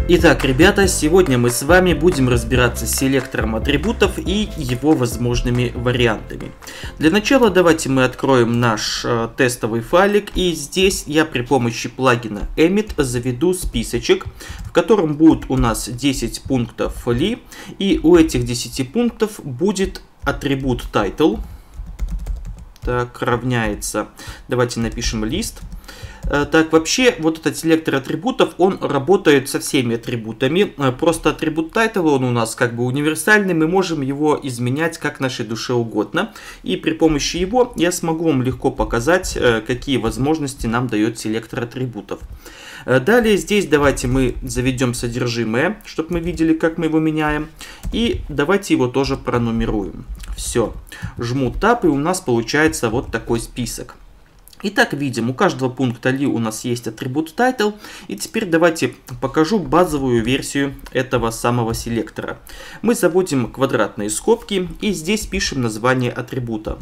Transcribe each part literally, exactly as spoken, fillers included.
Итак, ребята, сегодня мы с вами будем разбираться с селектором атрибутов и его возможными вариантами. Для начала давайте мы откроем наш э, тестовый файлик, и здесь я при помощи плагина Emmet заведу списочек, в котором будут у нас десять пунктов ли, и у этих десяти пунктов будет атрибут title. Так, равняется, давайте напишем list. Так, вообще, вот этот селектор атрибутов, он работает со всеми атрибутами. Просто атрибут title, он у нас как бы универсальный, мы можем его изменять как нашей душе угодно. И при помощи его я смогу вам легко показать, какие возможности нам дает селектор атрибутов. Далее здесь давайте мы заведем содержимое, чтобы мы видели, как мы его меняем. И давайте его тоже пронумеруем. Все. Жму Tab, и у нас получается вот такой список. Итак, видим, у каждого пункта ли у нас есть атрибут title. И теперь давайте покажу базовую версию этого самого селектора. Мы заводим квадратные скобки и здесь пишем название атрибута.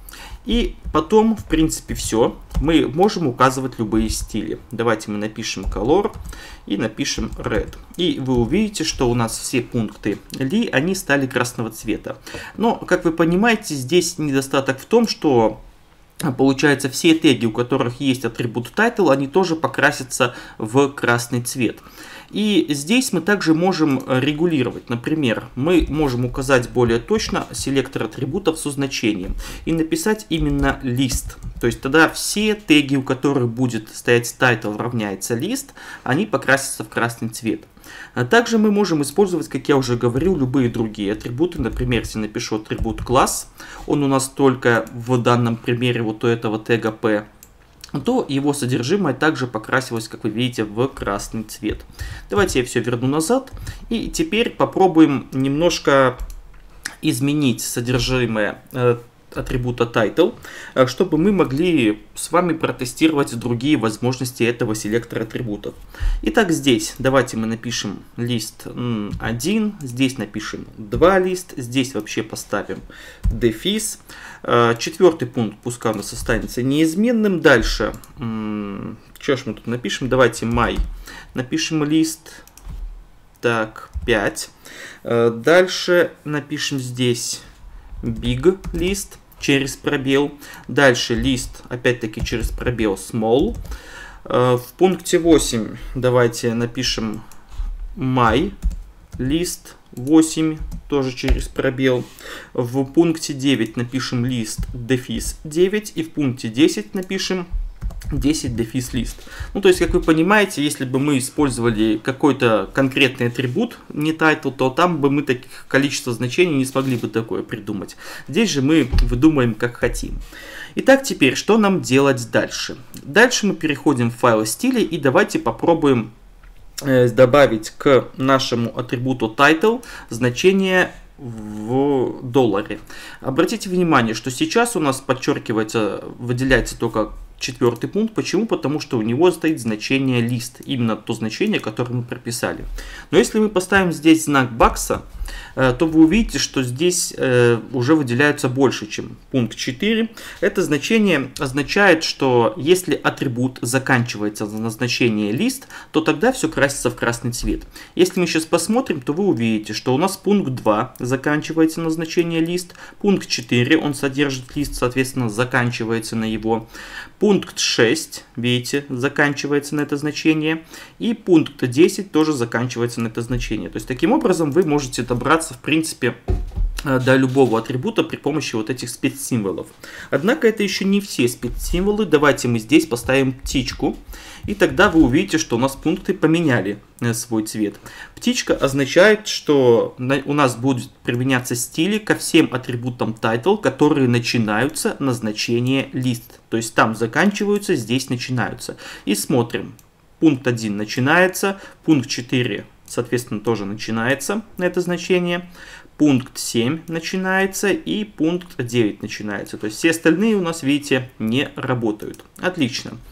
И потом, в принципе, все. Мы можем указывать любые стили. Давайте мы напишем color и напишем red. И вы увидите, что у нас все пункты ли, они стали красного цвета. Но, как вы понимаете, здесь недостаток в том, что получается, все теги, у которых есть атрибут title, они тоже покрасятся в красный цвет. И здесь мы также можем регулировать. Например, мы можем указать более точно селектор атрибутов со значением и написать именно list. То есть тогда все теги, у которых будет стоять title равняется list, они покрасятся в красный цвет. А также мы можем использовать, как я уже говорил, любые другие атрибуты. Например, если напишу атрибут класс, он у нас только в данном примере вот у этого тега p, то его содержимое также покрасилось, как вы видите, в красный цвет. Давайте я все верну назад. И теперь попробуем немножко изменить содержимое атрибута title, чтобы мы могли с вами протестировать другие возможности этого селектора атрибутов. Итак, здесь давайте мы напишем лист один, здесь напишем два лист, здесь вообще поставим дефис. Четвертый пункт пускай у нас останется неизменным. Дальше, что ж мы тут напишем? Давайте my. Напишем лист, так, пять. Дальше напишем здесь big list через пробел. Дальше лист, опять-таки через пробел small. В пункте восемь давайте напишем my list восемь, тоже через пробел. В пункте девять напишем list дефис девять. И в пункте десять напишем десять дефис лист. Ну, то есть, как вы понимаете, если бы мы использовали какой-то конкретный атрибут, не title, то там бы мы таких количество значений не смогли бы такое придумать. Здесь же мы выдумаем как хотим. Итак, теперь, что нам делать дальше? Дальше мы переходим в файл стилей и давайте попробуем э, добавить к нашему атрибуту title значение в долларе. Обратите внимание, что сейчас у нас подчеркивается, выделяется только четвертый пункт. Почему? Потому что у него стоит значение list. Именно то значение, которое мы прописали. Но если мы поставим здесь знак бакса, то вы увидите, что здесь уже выделяются больше, чем пункт четыре. Это значение означает, что если атрибут заканчивается на значение list, то тогда все красится в красный цвет. Если мы сейчас посмотрим, то вы увидите, что у нас пункт два заканчивается на значение list. Пункт четыре, он содержит list, соответственно, заканчивается на его. Пункт шесть, видите, заканчивается на это значение. И пункт десять тоже заканчивается на это значение. То есть, таким образом, вы можете добраться, в принципе, до любого атрибута при помощи вот этих спецсимволов. Однако, это еще не все спецсимволы. Давайте мы здесь поставим птичку. И тогда вы увидите, что у нас пункты поменяли свой цвет. Птичка означает, что у нас будут применяться стили ко всем атрибутам title, которые начинаются на значение list. То есть там заканчиваются, здесь начинаются. И смотрим. Пункт один начинается, пункт четыре, соответственно, тоже начинается на это значение. Пункт семь начинается и пункт девять начинается. То есть все остальные у нас, видите, не работают. Отлично.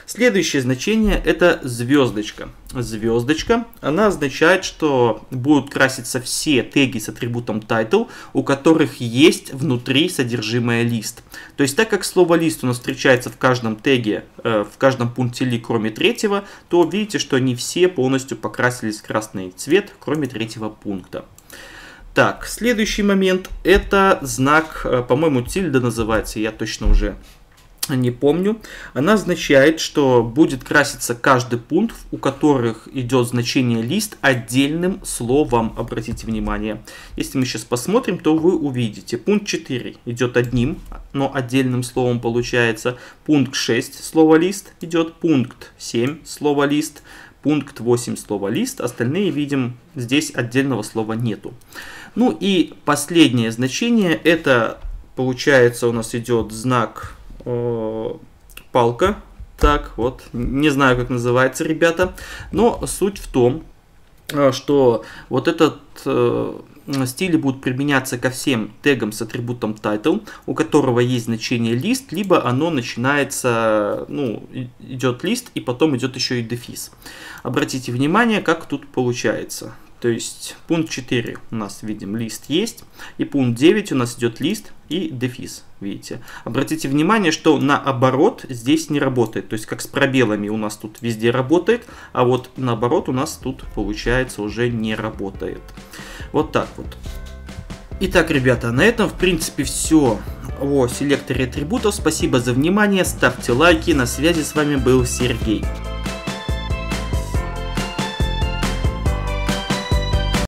Следующее значение это звездочка. Звездочка, она означает, что будут краситься все теги с атрибутом title, у которых есть внутри содержимое лист. То есть, так как слово лист у нас встречается в каждом теге, э, в каждом пункте ли, кроме третьего, то видите, что они все полностью покрасились в красный цвет, кроме третьего пункта. Так, следующий момент это знак, э, по-моему, тильда называется, я точно уже не помню. Она означает, что будет краситься каждый пункт, у которых идет значение лист отдельным словом. Обратите внимание. Если мы сейчас посмотрим, то вы увидите. Пункт четыре идет одним, но отдельным словом получается. Пункт шесть слово лист идет. Пункт семь слово лист. Пункт восемь слово лист. Остальные видим, здесь отдельного слова нету. Ну и последнее значение, это получается у нас идет знак палка, так вот, не знаю, как называется, ребята, но суть в том, что вот этот э, стиль будет применяться ко всем тегам с атрибутом title, у которого есть значение лист, либо оно начинается, ну, идет лист и потом идет еще и дефис. Обратите внимание, как тут получается. То есть пункт четыре у нас видим лист есть, и пункт девять у нас идет лист и дефис, видите. Обратите внимание, что наоборот здесь не работает, то есть как с пробелами у нас тут везде работает, а вот наоборот у нас тут получается уже не работает. Вот так вот. Итак, ребята, на этом в принципе все о селекторе атрибутов. Спасибо за внимание, ставьте лайки, на связи с вами был Сергей.